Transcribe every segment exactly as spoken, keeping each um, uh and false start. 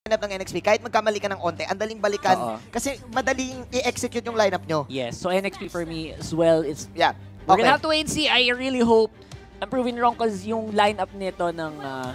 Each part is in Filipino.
lineup ng N X P, kahit magkamali ka ng onte, ang daling balikan. Oo. Kasi madaling i-execute yung lineup nyo. Yes, so N X P for me as well, it's... Yeah. We're Okay. gonna have to wait and see. I really hope I'm proving wrong because yung lineup nito ng... Uh,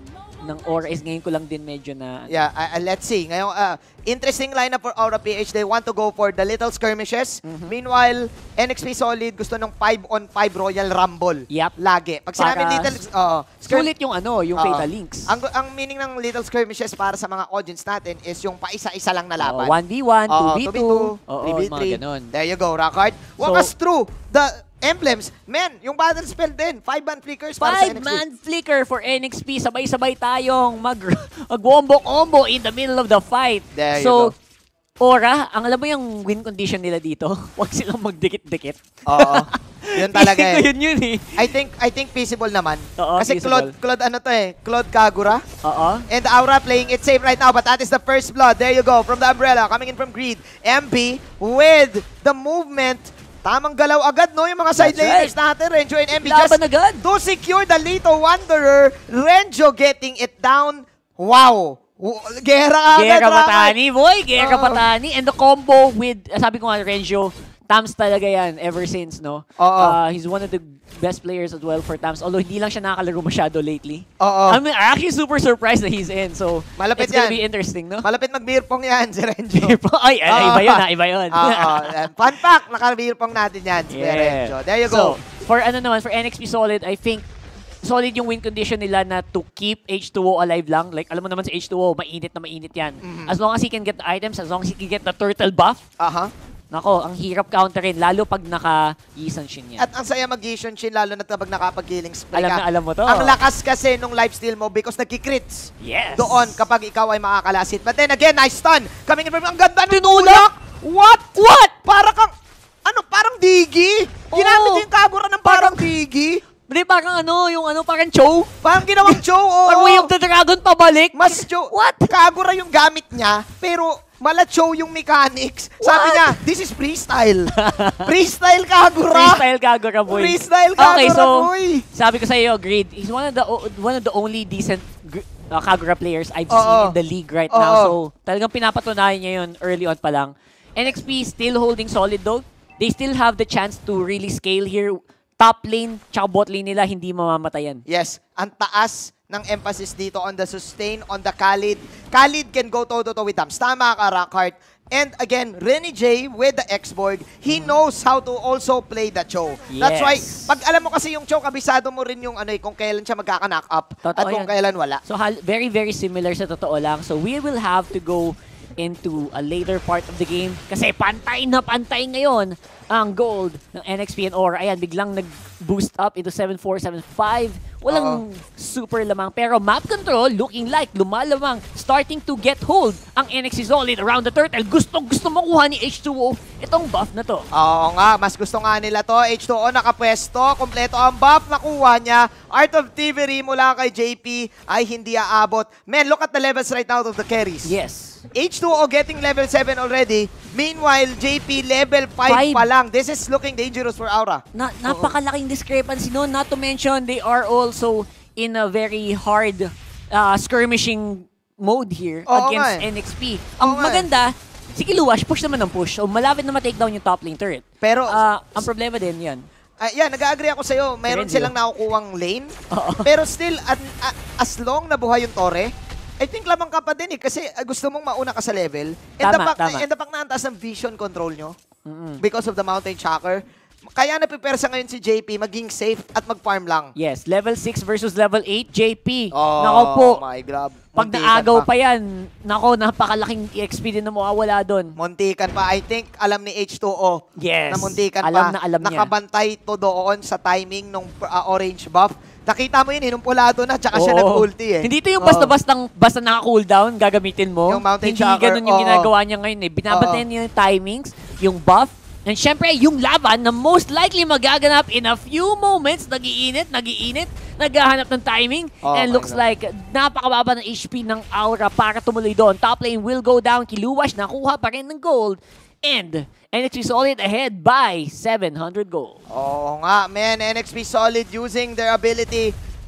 ng Aura is ngayon ko lang din medyo na... Yeah, uh, uh, let's see. Ngayon, uh, interesting lineup for Aura P H. They want to go for the little skirmishes. Mm-hmm. Meanwhile, N X P Solid gusto ng five on five Royal Rumble. Yep. Lagi. Pag sinabi little... Uh, sulit yung ano, yung uh, Fatal Links. Ang, ang meaning ng little skirmishes para sa mga audience natin is yung paisa-isa lang na laban. Uh, one v one, two v two, three v three. Ganun. There you go, Rockard. Walk So, us through the... emblems, men, yung battle spell din, five-man flickers para sa N X P. Five-man flicker for N X P. Sabay-sabay tayong mag mag-wombo-combo in the middle of the fight. There so, you go. Aura, ang alam mo yung win condition nila dito, huwag silang magdikit-dikit. Oo. Yun talaga eh. yun yun eh. I think I think feasible naman. Oo, Kasi feasible. Claude, Claude ano to eh, Claude Kagura. Oo. And Aura playing it safe right now, but that is the first blood. There you go, from the Umbrella, coming in from Greed. M B with the movement. Tamang galaw agad, no? Yung mga side laners right natin, Renjo and M B. Laban agad. To secure the Lito Wanderer, Renjo getting it down. Wow! Gera agad, Gera Patani, boy! uh, Gera Patani. And the combo with, sabi ko nga, Renjo, Tams talaga yan ever since, no? Oo. Uh, he's one of the best players as well for Tams. Although hindi lang siya nakakalaro masyado lately. Oo. I mean, I'm actually super surprised that he's in. So, malapit it's gonna yan. be interesting, no? Malapit mag-beerpong yan si Renjo. Ay, ay, uh, iba yun, ha? Iba yun. Oo. Fun fact, naka-beerpong natin yan si Yeah. Renjo. There you go. So, for ano naman, for N X P Solid, I think solid yung win condition nila na to keep H two O alive lang. Like, alam mo naman si H two O, mainit na mainit yan. Mm-hmm. As long as he can get the items, as long as he can get the turtle buff, Aha. nako, ang hirap counterin, lalo pag naka-Yisan Shin yan. At ang saya mag-Yishun Shin, lalo na kapag nakapag-healing spray Alam ka. na alam mo to. Ang lakas kasi nung lifesteal mo because nagki-crits. Yes. Doon kapag ikaw ay makakalasit. But then again, nice stun. Coming in from, ang ganda ng Tinulak! What? What? Para kang, ano, parang digi? Ginamit Oo. yung Kagura ng parang digi? Hindi, parang ano, yung ano, parang Cho. Parang ginawang Cho, oo. Parang Way of the Dragon pabalik. Mas Cho. What? Kagura yung gamit niya, pero mala Cho yung mechanics. Sabi What? niya, this is freestyle. Freestyle Kagura. Freestyle Kagura, boy. Freestyle Kagura, okay, so, boy. sabi ko sa iyo, Greed, he's one of the o- one of the only decent uh, Kagura players I've Oo. seen in the league right Oo. now. So, talagang pinapatunayan niya yun early on pa lang. N X P still holding solid though. They still have the chance to really scale here. Top lane, tsaka bot lane nila, hindi mamamatayan. Yes, ang taas ng emphasis dito on the sustain, on the Khalid. Khalid can go toe-to-toe with Tams. Tama ka, Rockhart. And again, Renny J with the X-Borg, he knows how to also play the Cho. That's Yes. why, pag alam mo kasi yung Cho, kabisado mo rin yung ano eh, kung kailan siya magkaka-knock up Totoo at kung yan. kailan wala. So, hal- very, very similar sa totoo lang. So, we will have to go into a later part of the game kasi pantay na pantay ngayon ang gold ng N X P and Aura. Ayan, biglang nag-boost up into seven four, seven five. Walang uh-oh. super lamang. Pero map control, looking like lumalamang, starting to get hold ang N X P Solid around the turtle. Gustong-gusto makuha ni H two O itong buff na to. Oo nga, mas gusto nga nila to. H two O nakapwesto, kompleto ang buff, nakuha niya. Art of Thievery mula kay J P ay hindi aabot. Man, look at the levels right now of the carries. Yes. H two O getting level seven already. Meanwhile, J P level five, Five. pa lang. This is looking dangerous for Aura. Na napakalaking discrepancy no. Not to mention, they are also in a very hard uh, skirmishing mode here Oo against nga eh. N X P. Ang Oo nga maganda, si Kiluwash, push naman ng push. So, malapit na ma-take down yung top lane turret. Pero, Uh, ang problema din yan. uh, yeah, nag-agree ako sa'yo. Meron Renzo. silang nakukuwang lane. Oo. Pero still, an, a- as long na buhay yung Torre, I think lamang ka pa din eh. Kasi uh, gusto mong mauna ka sa level. And Tama, the fact, tama. and the fact na ang taas ng vision control nyo Mm-mm. because of the Mountain Shocker. Kaya napipersa ngayon si J P maging safe at mag-farm lang. Yes, level six versus level eight, J P. Oh, Nako po, my grab. pag Muntikan naagaw pa yan, nako, napakalaking X P din na mawawala doon. Muntikan pa. I think alam ni H two O Yes, na muntikan alam pa. na alam niya. Nakabantay to doon sa timing ng uh, orange buff. Nakita mo yun, inumpulado na, tsaka siya Oo. nag-ulti eh. Hindi ito yung Oo. basta-bastang basta naka-cooldown, gagamitin mo. Yung Mountain Hindi Shocker, ganun yung oo. ginagawa niya ngayon eh. Binabantayan niya yung timings, yung buff, and syempre yung laban na most likely magaganap in a few moments, nagiinit, nagiinit, naghahanap ng timing, Oh and my looks God. like napakababa ng H P ng Aura para tumuloy doon. Top lane will go down, Kiluwash nakuha pa rin ng gold, and N X P Solid ahead by seven hundred gold. Oo nga, man. N X P Solid using their ability.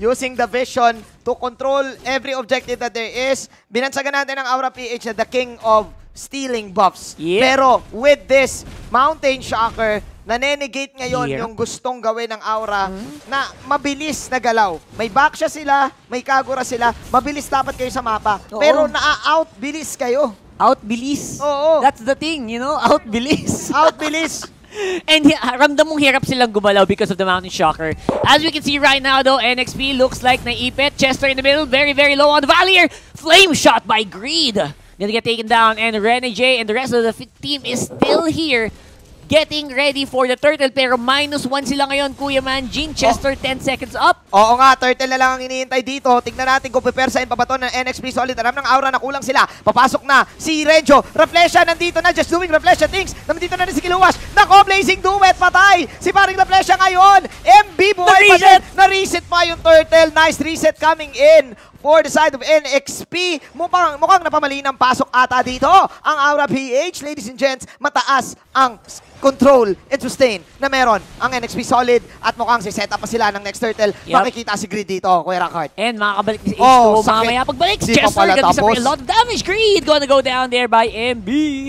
using the vision to control every objective that there is. Binansagan natin ang Aura P H na the king of stealing buffs. Yep. Pero with this Mountain Shocker, nanenegate ngayon Yeah. yung gustong gawin ng Aura mm-hmm. na mabilis na galaw. May backsha sila, may Kagura sila, mabilis dapat kayo sa mapa. Oo. Pero naa-outbilis kayo. Outbilis. Oo. That's the thing, you know? Outbilis. Outbilis. And uh, ramdam mong hirap silang gumalaw because of the Mountain Shocker. As we can see right now though, N X P looks like naipit. Chester in the middle, very, very low on the Valier. Flame shot by Greed. Gonna get taken down, and Rene J and the rest of the team is still here. Getting ready for the turtle, pero minus one sila ngayon, Kuya Man. Gene Chester, oh. ten seconds up. Oo nga, turtle na lang ang iniintay dito. Tignan natin kung pipersain pa ba ito ng N X P Solid. Aram ng Aura na kulang sila. Papasok na si Renjo. Reflesha nandito na, just doing Reflesha things. Nandito na rin si Kiluwas. Nako, Blazing Duet, patay. Si paring Reflesha ngayon. M B buhay pa din. Na-reset pa yung turtle. Nice reset coming in for the side of N X P. Mukhang, mukhang napamali ng pasok ata dito. Ang Aura P H, ladies and gents, mataas ang control and sustain na meron ang N X P Solid at mukhang si-set up pa sila ng next turtle. Yep. Makikita si Grid dito, Kuya Rackard. And makakabalik si H two Oh, O mamaya pagbalik. Di Chester pa pala gonna suffer tapos. a lot of damage. Greed gonna go down there by M B.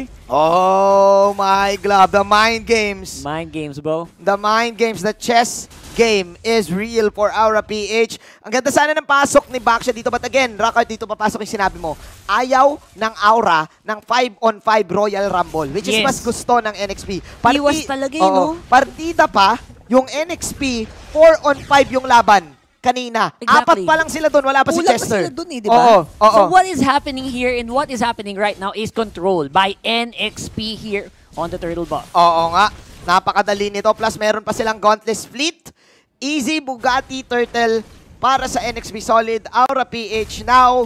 Oh my glove, the mind games. Mind games, bro. The mind games, the chess game is real for Aura P H. Ang ganda sana ng pasok ni Baksha dito. But again, Rackard, dito papasok yung sinabi mo. Ayaw ng Aura ng five on five Royal Rumble, which is Yes. mas gusto ng N X P. Parti- Iwas talaga eh, Oo, no? partida pa, yung N X P, four on five yung laban kanina. Exactly. Apat pa lang sila doon, wala pa si Kulang Chester. pa sila dun eh, di ba? Oo, oo. So what is happening here and what is happening right now is control by N X P here on the turtle buff. Oo nga. Napakadali nito. Plus, meron pa silang Gauntless Fleet. Easy Bugatti Turtle para sa N X P Solid. Aura P H now.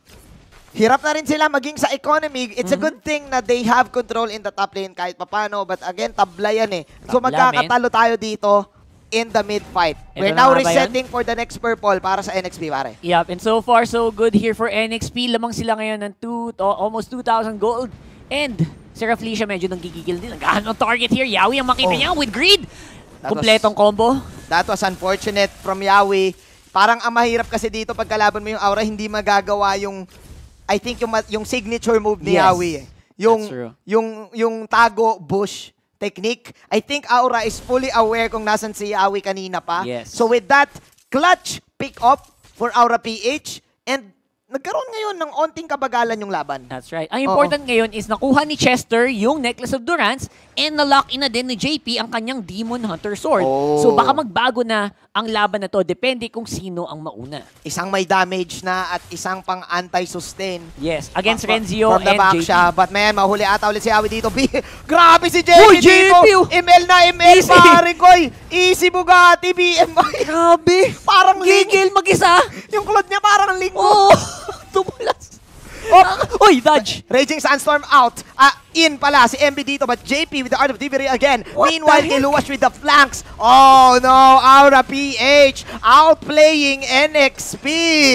Hirap na rin sila maging sa economy. It's mm-hmm. a good thing na they have control in the top lane kahit papano. But again, tabla yan eh. So Tabla, magkakatalo tayo dito in the mid-fight. We're Ito now na nga ba resetting for the next purple para sa N X P, pare. Yep, and so far so good here for N X P. Lamang sila ngayon ng two, to almost two thousand gold. And Seraflesia medyo nanggigigil din. Naghahanap ng target here. Yawi ang makita Oh. niya with Greed. That Kompletong was, combo. That was unfortunate from Yawi. Parang ang mahirap kasi dito pag kalaban mo yung Aura, hindi magagawa yung, I think yung, yung signature move ni Yes, Yawi. Eh. Yung, that's true. yung, yung tago bush technique. I think Aura is fully aware kung nasan si Yawi kanina pa. Yes. So with that, clutch pick up for Aura P H and nagkaroon ngayon ng onting kabagalan yung laban. That's right. Ang important Oo. ngayon is nakuha ni Chester yung Necklace of Durance and na-lock in na din ni J P ang kanyang Demon Hunter Sword. Oh. So baka magbago na ang laban na to. Depende kung sino ang mauna. Isang may damage na at isang pang anti-sustain. Yes, against Pa- Renzio from the and back J P. siya. But man, mahuli ata ulit si Yawi dito. Grabe si J P Uy, dito. J P! M L na M L, Easy. pare koy. Easy Bugatti, B M I. Grabe! Parang ling. Gigil mag-isa! Yung cloth niya parang ling. Oh! Tumulas! Oh. Uy, dodge! Raging Sandstorm out. Ah, in pala si M B dito. But J P with the Art of Thievery again. What Meanwhile, the heck? Kiluwash with the flanks. Oh no, Aura P H outplaying N X P.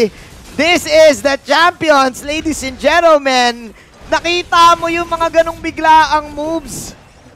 This is the champions, ladies and gentlemen. Nakita mo yung mga ganong biglaang moves.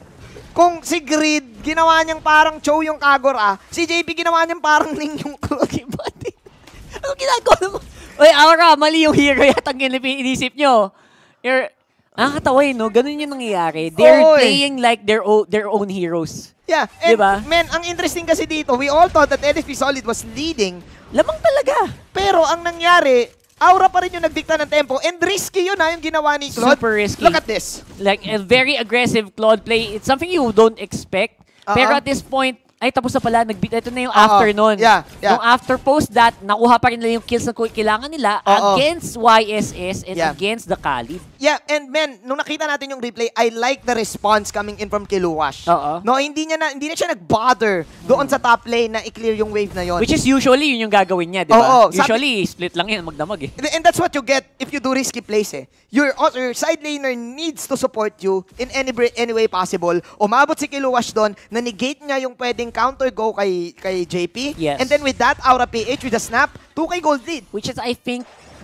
Kung si Grid, ginawa niyang parang Cho yung Kagura. Si J P ginawa niyang parang Ling yung Clothing Body. Ano ginagawa mo? Uy, Aura, mali yung hero yata ang inisip nyo. You're, nakakatawa yun, no? Ganun yung nangyayari. They're Oy. playing like their own, their own heroes. Yeah, and Diba? man, ang interesting kasi dito, we all thought that N X P Solid was leading. Lamang talaga. Pero ang nangyari, Aura pa rin yung nagdikta ng tempo. And risky yun ha, yung ginawa ni Claude. Super risky. Look at this. Like, a very aggressive Claude play. It's something you don't expect. Uh-uh. Pero at this point, ay tapos na pala, nag-beat. Ito na yung Uh-oh. after nun. Yeah, yeah. Nung after post that, nakuha pa rin nila yung kills na kailangan nila Uh-oh. against Y S S and Yeah. against the Khalid. Yeah, and man, nung nakita natin yung replay, I like the response coming in from Kiluwash. Oo. No, hindi niya na hindi na siya nag-bother doon sa top lane na i-clear yung wave na yon. Which is usually yun yung gagawin niya, di ba? Oo, sabi- Usually, split lang yan, magdamag eh. And that's what you get if you do risky plays eh. Your, your side laner needs to support you in any any way possible. Umabot si Kiluwash doon, na-negate niya yung pwedeng counter go kay, kay J P. Yes. And then with that, Aura P H with a snap, two K gold lead. Which is, I think,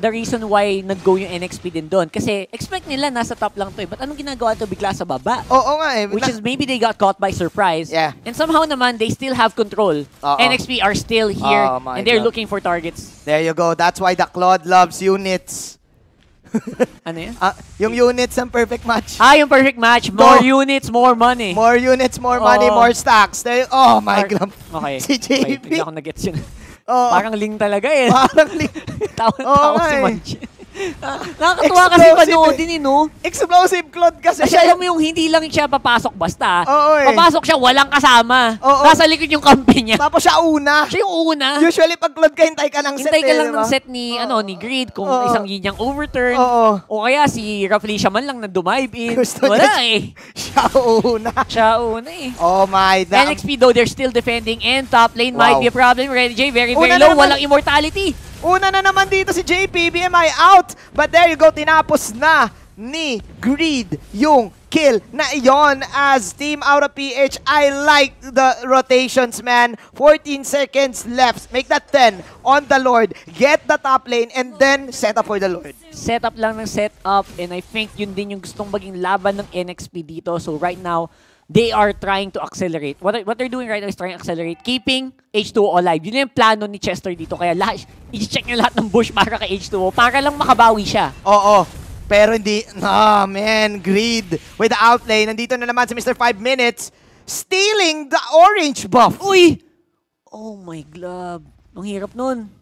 the reason why nag-go yung N X P din doon. Kasi expect nila nasa top lang to eh. But anong ginagawa to bigla sa baba? Oo nga eh. Which is maybe they got caught by surprise. Yeah. And somehow naman, they still have control. Uh-oh. N X P are still here Oh, my and they're God. looking for targets. There you go. That's why the Claude loves units. Ano yan? Ah, yung units ng perfect match. Ah, yung perfect match. More units, more money. More units, more money, Oh. more stacks. There, oh my God. Okay. Si J Okay, P. bigla ko nag-gets yun. Oh. Parang ling talaga eh. Parang li- Tawa-tawa Oo si nga eh. Manchi. Nakakatuwa kasi Explosive panoodin eh, no? Explosive Claude kasi. Kasi alam mo yung hindi lang siya papasok basta. Oo eh. Papasok siya, walang kasama. Oo. Nasa likod yung kampi niya. Tapos siya una. Siya yung una. Usually pag Claude ka, hintay ka ng set. Hintay ka eh, lang diba? ng set ni, ano, ni Greed kung Oo. isang yinyang overturn. Oo. O kaya si Raflesia man lang na dumive in. Gusto Wala niya- eh. Siya una. Siya una eh. Oh my. N X P though, they're still defending and top lane Wow. might be a problem. Red J, very, very Una na low. naman. Walang immortality. Una na naman dito si J P, B M I out. But there you go, tinapos na ni Greed yung kill na iyon as Team Mpl-Ph. I like the rotations, man. fourteen seconds left. Make that ten on the Lord. Get the top lane and then set up for the Lord. Setup lang ng setup and I think yun din yung gustong maging laban ng N X P dito. So right now, they are trying to accelerate. What, what they're doing right now is trying to accelerate, keeping H two O alive. Yun yung plano ni Chester dito. Kaya lahat, i-check niya lahat ng bush para kay H two O para lang makabawi siya. Oo. Pero hindi, no man, Greed with the outlay. Nandito na naman si Mister five minutes, stealing the orange buff. Uy! Oh my glove. Ang hirap nun.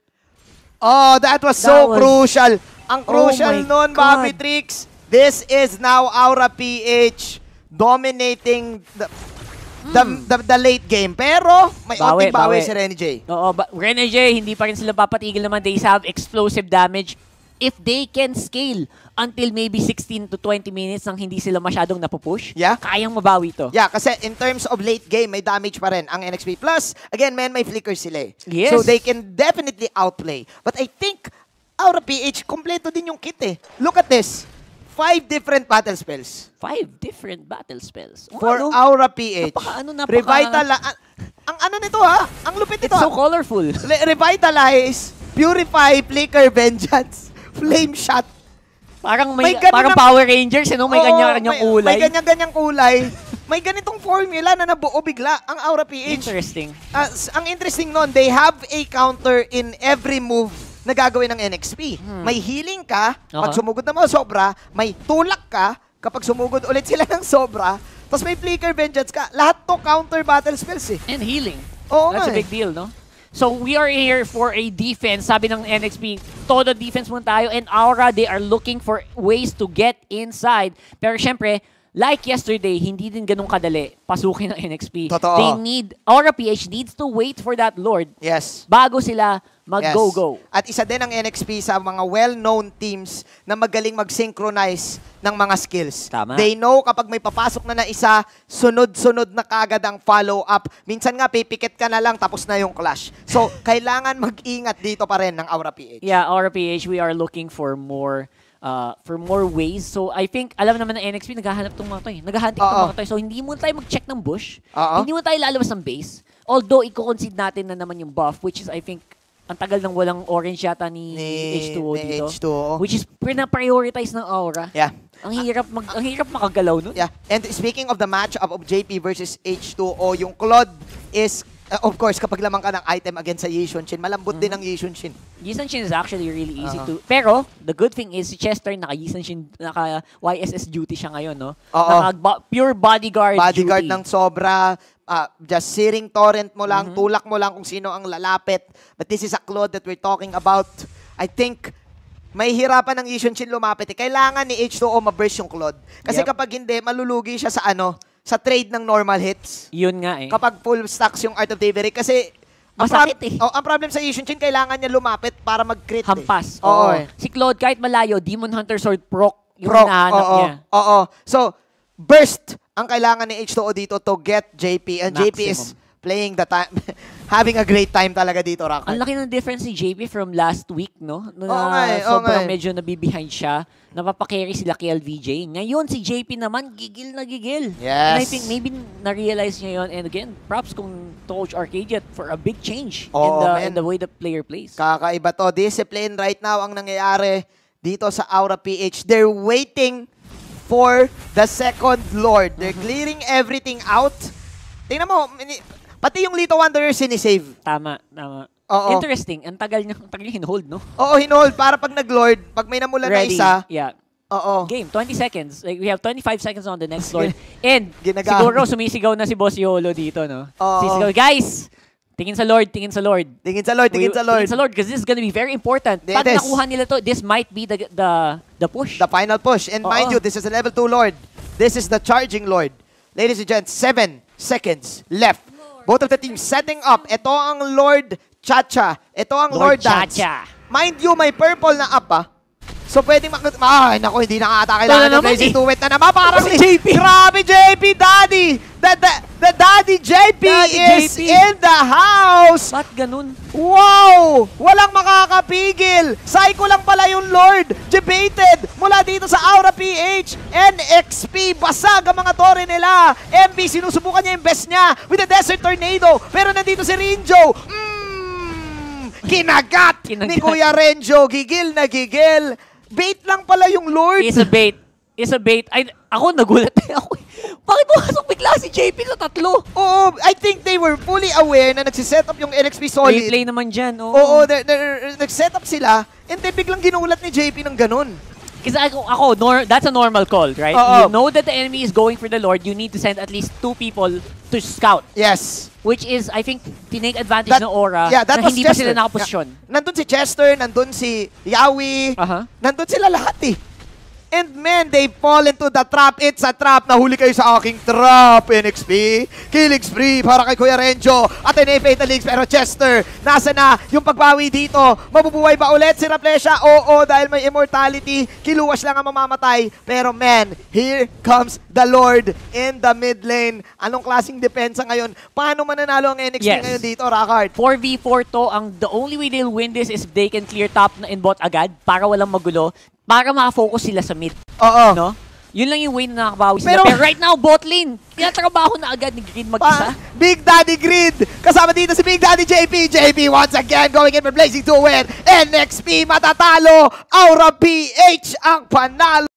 Oh, that was That so was- crucial. Ang Oh crucial my nun, God. Bobby Tricks. This is now Mpl-Ph dominating the, the, the, the late game. Pero, may Hmm. Bawi, onting bawi bawi. si Renny J. Oo, but Rene J, hindi pa rin sila papatigil naman. They have explosive damage. If they can scale until maybe sixteen to twenty minutes nang hindi sila masyadong napupush, Yeah. kayang mabawi to. Yeah, kasi in terms of late game, may damage pa rin ang N X P. Plus, again, man, may flicker sila eh. Yes. So they can definitely outplay. But I think, Mpl-Ph, kompleto din yung kit eh. Look at this. Five different battle spells. Five different battle spells. Oh, For ano? Mpl-Ph. Napaka- ano, napaka- Revital... Ang, ang ano nito ha? Ang lupit nito It's so ha? colorful. Re- Revitalize, Purify, Flicker, Vengeance, Flame Shot. Parang may, May ganun parang na- Power Rangers, you know? May Oo, kanya-kanyang may- kulay. May ganyan-ganyang kulay. May ganitong formula na nabuo bigla ang Mpl-Ph. Interesting. Ah, s- ang interesting nun, they have a counter in every move na gagawin ng N X P. Hmm. May healing ka, pag Okay. sumugod na mo sobra, may tulak ka, kapag sumugod ulit sila ng sobra, tapos may flicker vengeance ka. Lahat to counter battle spells eh. And healing. Oo That's nga a big eh. deal, no? So we are here for a defense. Sabi ng N X P, todo defense muna tayo. And Aura, they are looking for ways to get inside. Pero syempre, like yesterday, hindi din ganun kadali pasukin ng N X P. Totoo. They need, Mpl-Ph needs to wait for that Lord Yes. bago sila Yes. mag-go-go. At isa din ang N X P sa mga well-known teams na magaling mag-synchronize ng mga skills. Tama. They know kapag may papasok na na isa, sunod-sunod na kagad ang follow-up. Minsan nga, pipikit ka na lang, tapos na yung clash. So, kailangan mag-ingat dito pa rin ng Mpl-Ph. Yeah, Mpl-Ph, we are looking for more uh, for more ways. So, I think, alam naman ng N X P, naghahanap itong mga to eh. Naghahunting itong Oo. mga to. So, hindi muna tayo mag-check ng bush. Oo. Hindi muna tayo lalabas ng base. Although, i-concede natin na naman yung buff, which is, I think, ang tagal nang walang orange yata ni, Ni- H two O ni dito. H two O. Which is, na-prioritize ng Aura. Yeah. Ang hirap mag ang hirap makagalaw nun. Yeah. And speaking of the matchup of J P versus H two O, yung Claude is, uh, of course, kapag lamang ka ng item against sa Yi Xunshin, malambot din ang Yi Xunshin. Yisan Shin is actually really easy Uh-huh. to... Pero, the good thing is, si Chester, naka-Yisan Shin, naka-Y S S duty siya ngayon, no? Oo. Naka-pure bodyguard, Bodyguard duty. ng sobra, ah, just searing torrent mo lang, tulak mo lang kung sino ang lalapit. But this is a Claude that we're talking about. I think, may hirapan ng Yi Xunshin lumapit. Eh. Kailangan ni H two O ma-burst yung Claude. Kasi Yep. kapag hindi, malulugi siya sa ano, sa trade ng normal hits. Yun nga eh. Kapag full stacks yung Art of Thievery. Kasi, ang, Masakit prob- eh. oh, ang problem sa Yi Xunshin, kailangan niya lumapit para mag-crit. Hampas. Eh. Oo. Oo. Si Claude, kahit malayo, Demon Hunter Sword proc yung Proc, hinahanap oo, niya. Oo. So, burst ang kailangan ni H two O dito to get J P. And J P is Maximum. playing the time, having a great time talaga dito, Rock. Ang laki ng difference ni J P from last week, no? Na Oo nga eh, oo sobrang nga eh. medyo nabibehind siya. Napapakarry sila kay L V J. Ngayon, si J P naman, gigil na gigil. And I Yes. think maybe na-realize niya yun. And again, props kung to Coach Arcadia for a big change in, Oo, the, man. in the way the player plays. Kakaiba to. Discipline right now ang nangyayari dito sa Aura P H. They're waiting for the second Lord. They're clearing everything out. Tingnan mo, mini- pati yung Lito Wanderer sinisave. Tama, tama. Oo. Interesting. Ang tagal niya, ang tagal niya hinhold, no? Oo, hinold. Para pag nag-Lord, pag may namula na Ready. isa, Yeah. oo. Game, twenty seconds. Like, we have twenty-five seconds on the next Lord. And Ginagamit. siguro sumisigaw na si Boss Yolo dito, no? Oo. Sisigaw, guys! Tingin sa Lord, tingin sa Lord. Tingin sa Lord, tingin We- sa Lord. Tingin sa Lord, because this is gonna be very important. It Pag is. nakuha nila to, this might be the the the push. The final push. And mind Oo. you, this is a level two Lord. This is the charging Lord. Ladies and gents, seven seconds left. Both of the teams setting up. Ito ang Lord Chacha. Ito ang Lord, Lord Dance. Chacha. Mind you, may purple na up ah. So pwedeng mak... Ay, naku, hindi na ata kailangan Ito na ng naman Blazing eh. Duet na naman. Parang Si J P. Grabe, J P, Daddy! The, the, the Daddy J P Daddy is J P. in the house! Ba't ganun? Wow! Walang makakapigil! Psycho lang pala yung Lord! Debated mula dito sa Aura P H! N X P! Basag ang mga tore nila! M B, sinusubukan niya yung best niya with the Desert Tornado! Pero nandito si Rinjo! Mmm! Kinagat, Kinagat. ni Kuya Renjo! Gigil na gigil! Bait lang pala yung Lord! It's a bait. It's a bait. Ay, ako nagulat eh. Ako, bakit pumasok bigla si J P sa tatlo? Oo, I think they were fully aware na nagsiset up yung N X P Solid. Replay naman dyan. Oo. Oo, they're, they're, nag-set up sila, and then biglang ginulat ni J P ng ganun. Kasi ako, ako nor that's a normal call, right? Oo. You know that the enemy is going for the Lord, you need to send at least two people to scout. Yes. Which is, I think, tinake advantage That- ng Aura yeah, that na was hindi pa Chester. sila nakaposisyon. Yeah. Nandun si Chester, nandun si Yawi, Aha. nandun sila lahat eh. And man, they fall into the trap. It's a trap. Nahuli kayo sa aking trap, N X P. Killing spree para kay Kuya Renjo. At N F Fatal Leagues. Pero Chester, nasa na yung pagbawi dito? Mabubuhay ba ulit si Raplesha? Oo, dahil may immortality. Kiluwas lang ang mamamatay. Pero man, here comes the Lord in the mid lane. Anong klaseng depensa ngayon? Paano mananalo ang N X P Yes. ngayon dito, Rockheart? four v four to, ang the only way they'll win this is if they can clear top na in bot agad para walang magulo, para makafocus sila sa mid. Oo. No? Yun lang yung way na nakakabawi sila. Pero- Pero, right now, bot lane, tinatrabaho na agad ni Green mag-isa. Pa, Big Daddy Grid. Kasama dito si Big Daddy J P. J P once again going in for Blazing to win. N X P matatalo. Aura P H ang panalo.